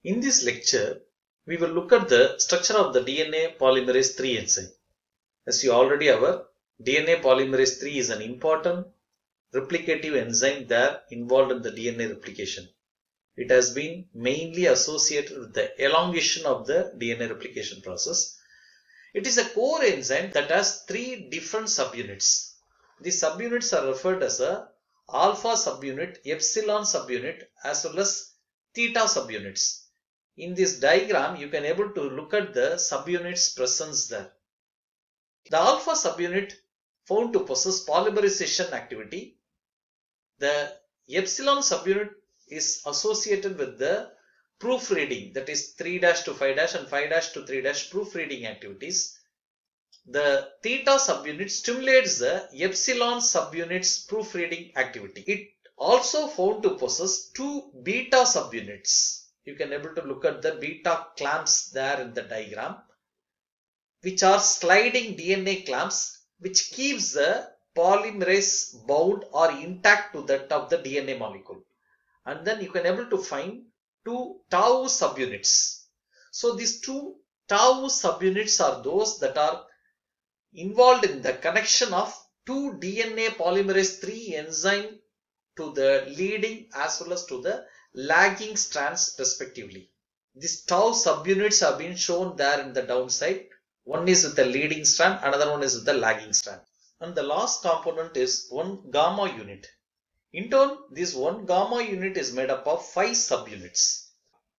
In this lecture, we will look at the structure of the DNA polymerase III enzyme. As you already aware, DNA polymerase III is an important replicative enzyme there involved in the DNA replication. It has been mainly associated with the elongation of the DNA replication process. It is a core enzyme that has three different subunits. These subunits are referred as a alpha subunit, epsilon subunit as well as theta subunits. In this diagram, you can able to look at the subunits presence there. The alpha subunit found to possess polymerization activity. The epsilon subunit is associated with the proofreading, that is 3' to 5' and 5' to 3' proofreading activities. The theta subunit stimulates the epsilon subunit's proofreading activity. It also found to possess two beta subunits. You can able to look at the beta clamps there in the diagram, which are sliding DNA clamps which keeps the polymerase bound or intact to that of the DNA molecule. And then you can able to find two tau subunits. So these two tau subunits are those that are involved in the connection of two DNA polymerase III enzyme to the leading as well as to the lagging strands respectively. These tau subunits have been shown there in the downside. One is with the leading strand, another one is with the lagging strand. And the last component is one gamma unit. In turn, this one gamma unit is made up of 5 subunits.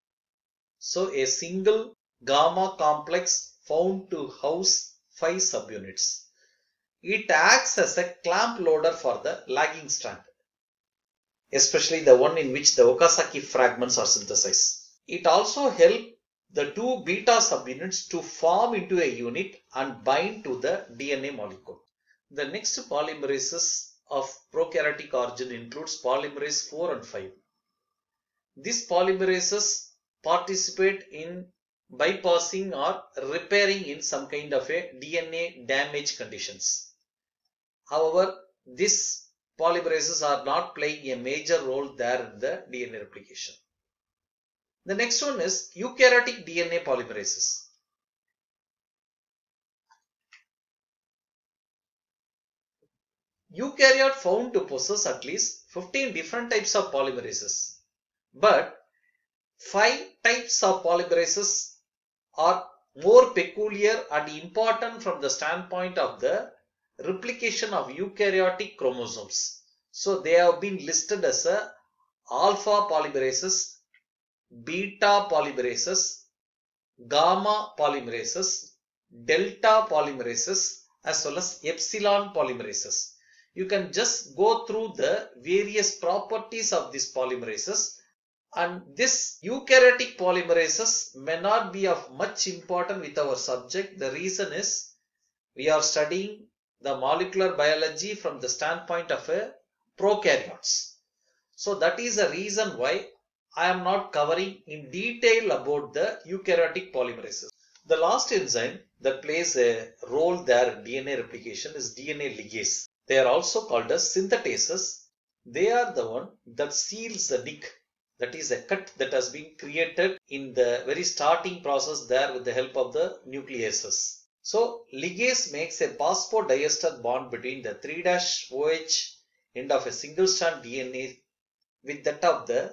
So a single gamma complex found to house 5 subunits. It acts as a clamp loader for the lagging strand, especially the one in which the Okazaki fragments are synthesized. It also helps the two beta subunits to form into a unit and bind to the DNA molecule. The next polymerases of prokaryotic origin includes polymerase 4 and 5. These polymerases participate in bypassing or repairing in some kind of a DNA damage conditions. However, these polymerases are not playing a major role there in the DNA replication. The next one is eukaryotic DNA polymerases. Eukaryote found to possess at least 15 different types of polymerases, but 5 types of polymerases are more peculiar and important from the standpoint of the replication of eukaryotic chromosomes. So they have been listed as a alpha polymerases, beta polymerases, gamma polymerases, delta polymerases as well as epsilon polymerases. You can just go through the various properties of these polymerases, and this eukaryotic polymerases may not be of much importance with our subject. The reason is we are studying the molecular biology from the standpoint of a prokaryotes. So that is the reason why I am not covering in detail about the eukaryotic polymerases. The last enzyme that plays a role there in DNA replication is DNA ligase. They are also called as synthetases. They are the one that seals the nick, that is a cut that has been created in the very starting process there with the help of the nucleases. So ligase makes a phosphodiester bond between the 3' end of a single strand DNA with that of the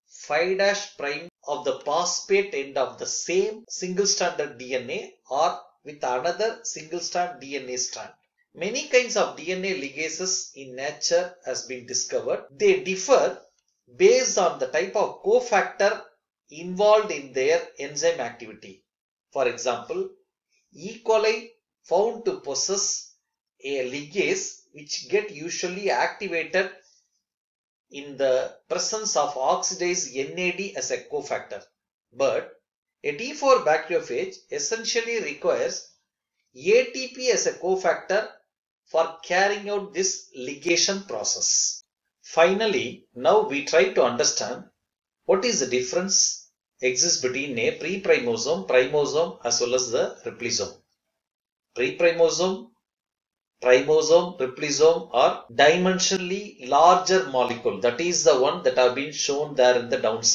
5' of the phosphate end of the same single stranded DNA or with another single strand DNA strand. Many kinds of DNA ligases in nature has been discovered. They differ based on the type of cofactor involved in their enzyme activity. For example, E. coli found to possess a ligase which get usually activated in the presence of oxidase NAD as a cofactor. But a T4 bacteriophage essentially requires ATP as a cofactor for carrying out this ligation process. Finally, now we try to understand what is the difference exists between a pre-primosome, primosome as well as the replisome. Pre-primosome, primosome, replisome are dimensionally larger molecule. That is the one that have been shown there in the downside.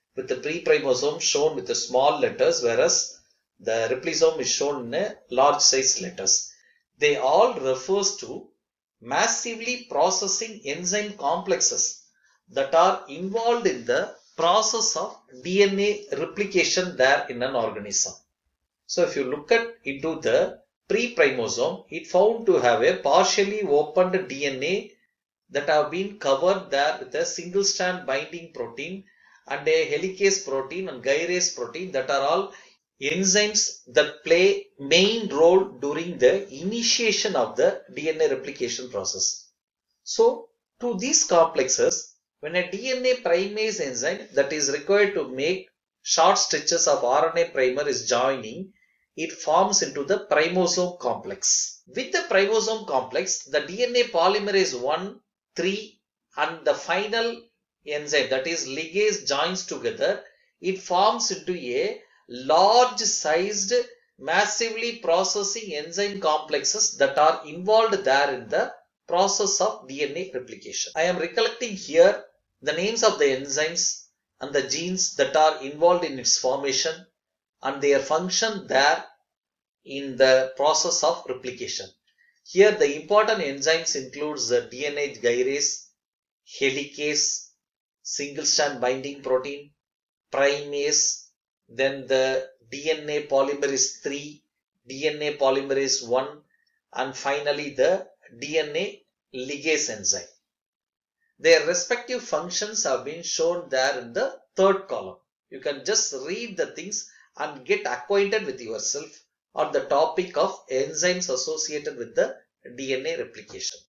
with the pre-primosome shown with the small letters, whereas the replisome is shown in a large size letters. They all refers to massively processing enzyme complexes that are involved in the process of DNA replication there in an organism. So if you look at into the pre-primosome, it found to have a partially opened DNA that have been covered there with a single strand binding protein and a helicase protein and gyrase protein that are all enzymes that play main role during the initiation of the DNA replication process. So to these complexes, when a DNA primase enzyme that is required to make short stretches of RNA primer is joining, it forms into the primosome complex. With the primosome complex, the DNA polymerase 1, 3 and the final enzyme that is ligase joins together, it forms into a large sized massively processing enzyme complexes that are involved there in the process of DNA replication. I am recollecting here the names of the enzymes and the genes that are involved in its formation and their function there in the process of replication. Here the important enzymes includes the DNA gyrase, helicase, single strand binding protein, primase, then the DNA polymerase 3, DNA polymerase 1 and finally the DNA ligase enzyme. Their respective functions have been shown there in the third column. You can just read the things and get acquainted with yourself on the topic of enzymes associated with the DNA replication.